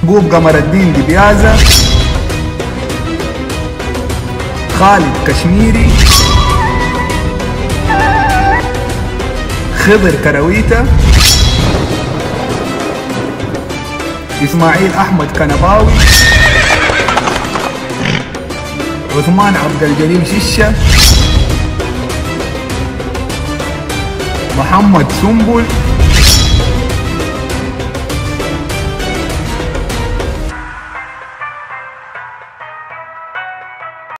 محبوب قمر الدين دبيازة، خالد كشميري، خضر كرويتا، إسماعيل أحمد كنباوي، عثمان عبد الجليل ششة، محمد سنبل،